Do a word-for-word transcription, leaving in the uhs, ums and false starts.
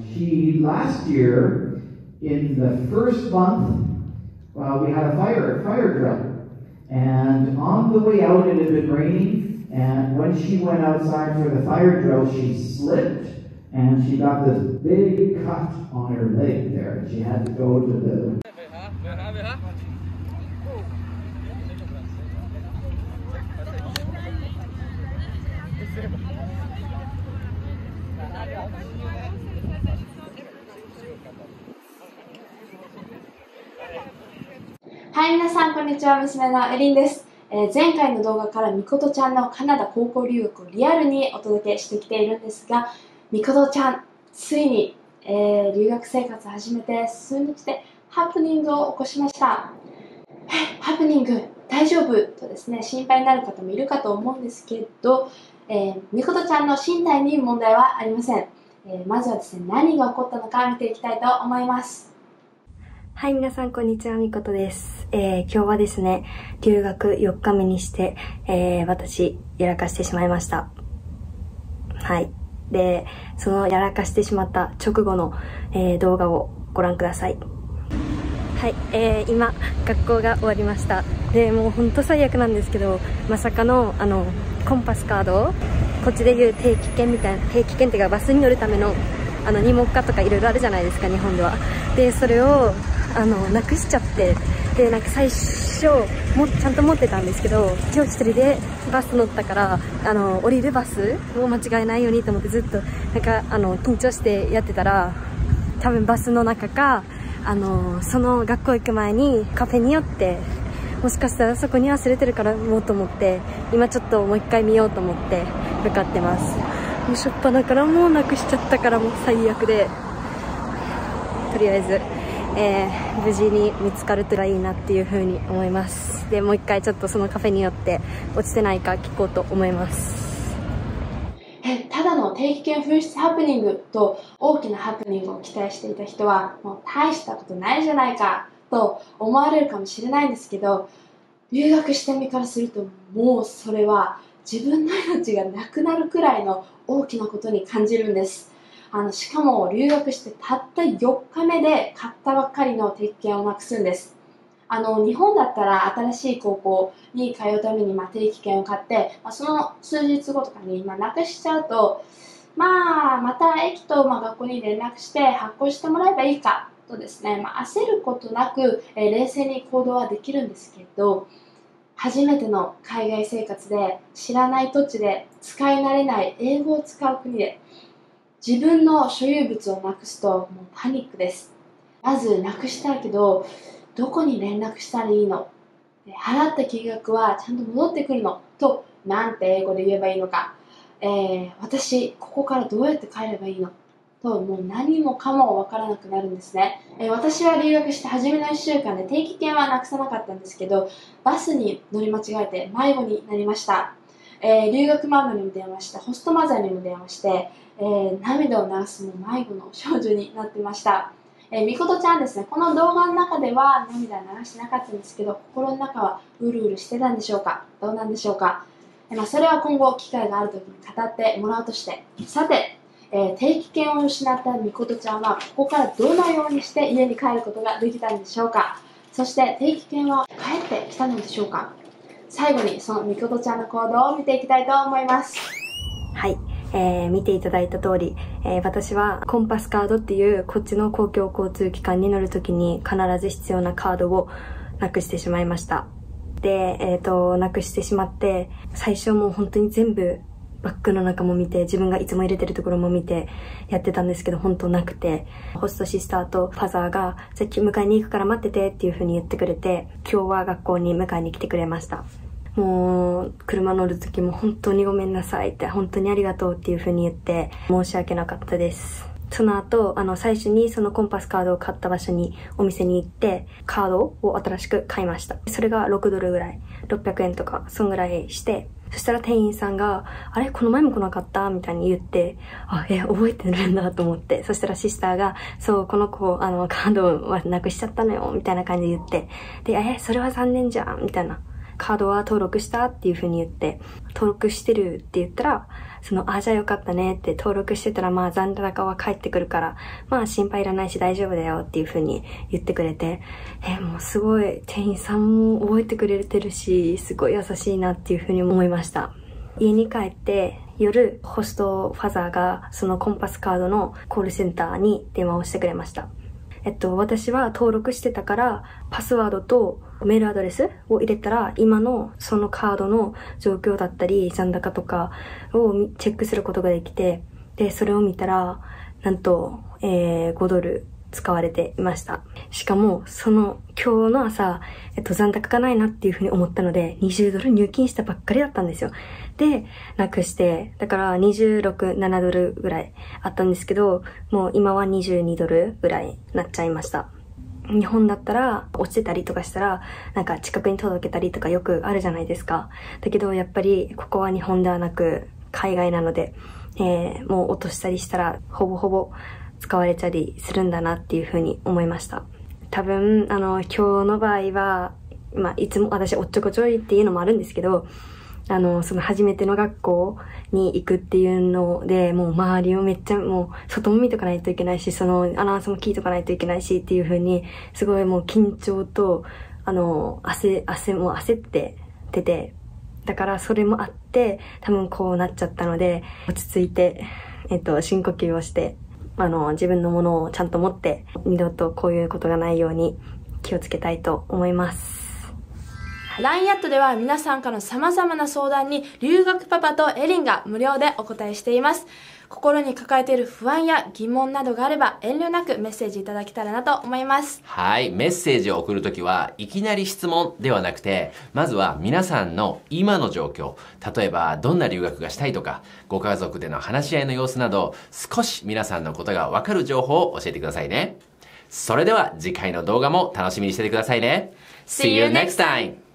she, last year, in the first month, uh, we had a fire, fire drill. And on the way out, it had been raining. And when she went outside for the fire drill, she slipped. And she got this big cut on her leg there. She had to go to the... はい、皆さんこんにちは。娘のエリンです。えー、前回の動画からみことちゃんのカナダ高校留学をリアルにお届けしてきているんですが、みことちゃん、ついに、えー、留学生活を始めて数日でハプニングを起こしました。え、ハプニング大丈夫とですね、心配になる方もいるかと思うんですけど、えー、みことちゃんの身体に問題はありません。えー、まずはですね、何が起こったのか見ていきたいと思います。 はい、皆さんこんにちは、みことです。えー、今日はですね、留学よっかめにして、えー、私、やらかしてしまいました。はい。で、そのやらかしてしまった直後の、えー、動画をご覧ください。はい、えー、今、学校が終わりました。で、もうほんと最悪なんですけど、まさかの、あの、コンパスカード、こっちでいう定期券みたいな、定期券っていうかバスに乗るための、あの、に目課とかいろいろあるじゃないですか、日本では。で、それを、あの、なくしちゃって、で、なんか最初、も、ちゃんと持ってたんですけど、今日一人でバス乗ったから、あの、降りるバスを間違えないようにと思ってずっと、なんか、あの、緊張してやってたら、多分バスの中か、あの、その学校行く前にカフェに寄って、もしかしたらそこに忘れてるからもうと思って、今ちょっともう一回見ようと思って向かってます。もうしょっぱなからもうなくしちゃったからもう最悪で、とりあえず、えー、無事に見つかるといいなっていう風に思います。で、もう一回ちょっとそのカフェによって落ちてないか聞こうと思います。 え、ただの定期券紛失ハプニングと大きなハプニングを期待していた人はもう大したことないじゃないかと思われるかもしれないんですけど、留学してみからするともうそれは自分の命がなくなるくらいの大きなことに感じるんです。あのしかも留学してたったよっかめで買ったばっかりの定期券をなくすんです。あの日本だったら新しい高校に通うためにまあ定期券を買って、まあ、その数日後とかにまあなくしちゃうと、まあ、また駅とまあ学校に連絡して発行してもらえばいいかとですね、まあ、焦ることなく、えー、冷静に行動はできるんですけど、初めての海外生活で知らない土地で使い慣れない英語を使う国で自分の所有物をなくすともうパニックです。まずなくしたいけどどこに連絡したらいいの、払った金額はちゃんと戻ってくるのとなんて英語で言えばいいのか、えー、私ここからどうやって帰ればいいのともう何もかもわからなくなるんですね。えー、私は留学して初めのいっしゅうかんで定期券はなくさなかったんですけど、バスに乗り間違えて迷子になりました。えー、留学ママにも電話して、ホストマザーにも電話して、えー、涙を流すも迷子の少女になってました。えー、みことちゃんですね、この動画の中では涙を流してなかったんですけど、心の中はうるうるしてたんでしょうか、どうなんでしょうか。えーまあ、それは今後機会がある時に語ってもらうとして、さて、えー、定期券を失ったみことちゃんはここからどのようにして家に帰ることができたんでしょうか。そして定期券は帰ってきたのでしょうか。最後にそのみことちゃんの行動を見ていきたいと思います。 はい、えー、見ていただいた通り、えー、私はコンパスカードっていうこっちの公共交通機関に乗るときに必ず必要なカードをなくしてしまいました。で、えっと、なくしてしまって、最初もう本当に全部バッグの中も見て、自分がいつも入れてるところも見てやってたんですけど、本当なくて、ホストシスターとファザーが、じゃあ迎えに行くから待っててっていう風に言ってくれて、今日は学校に迎えに来てくれました。もう、車乗るときも本当にごめんなさいって、本当にありがとうっていう風に言って、申し訳なかったです。その後、あの、最初にそのコンパスカードを買った場所に、お店に行って、カードを新しく買いました。それがろくドルぐらい、ろっぴゃくえんとか、そんぐらいして、そしたら店員さんが、あれこの前も来なかったみたいに言って、あ、え、覚えてるんだと思って。そしたらシスターが、そう、この子、あの、カードはなくしちゃったのよ、みたいな感じで言って。で、え、それは残念じゃん、みたいな。カードは登録したっていう風に言って、登録してるって言ったら、 その、あ、じゃあよかったねって登録してたら、まあ残高は返ってくるから、まあ心配いらないし大丈夫だよっていう風に言ってくれて、えー、もうすごい店員さんも覚えてくれてるし、すごい優しいなっていう風に思いました。家に帰って夜、ホストファザーがそのコンパスカードのコールセンターに電話をしてくれました。えっと、私は登録してたから、パスワードとメールアドレスを入れたら、今のそのカードの状況だったり、残高とかをチェックすることができて、で、それを見たら、なんと、えー、ごドル使われていました。しかも、その、今日の朝、えっと、残高がないなっていうふうに思ったので、にじゅうドル入金したばっかりだったんですよ。で、なくして、だからにじゅうろく、ななドルぐらいあったんですけど、もう今はにじゅうにドルぐらいなっちゃいました。日本だったら、落ちてたりとかしたら、なんか近くに届けたりとかよくあるじゃないですか。だけど、やっぱり、ここは日本ではなく、海外なので、えー、もう落としたりしたら、ほぼほぼ使われたりするんだなっていうふうに思いました。多分、あの、今日の場合は、まあ、いつも私おっちょこちょいっていうのもあるんですけど、あの、その初めての学校に行くっていうので、もう周りをめっちゃもう外も見とかないといけないし、そのアナウンスも聞いとかないといけないしっていう風に、すごいもう緊張と、あの、汗、汗も焦って出て、だからそれもあって、多分こうなっちゃったので、落ち着いて、えっと、深呼吸をして、あの、自分のものをちゃんと持って、二度とこういうことがないように気をつけたいと思います。 ライン アットでは皆さんからの様々な相談に留学パパとエリンが無料でお答えしています。心に抱えている不安や疑問などがあれば遠慮なくメッセージいただけたらなと思います。 はい、メッセージを送るときはいきなり質問ではなくて、まずは皆さんの今の状況、例えばどんな留学がしたいとか、ご家族での話し合いの様子など、少し皆さんのことがわかる情報を教えてくださいね。それでは次回の動画も楽しみにしててくださいね。See you next time!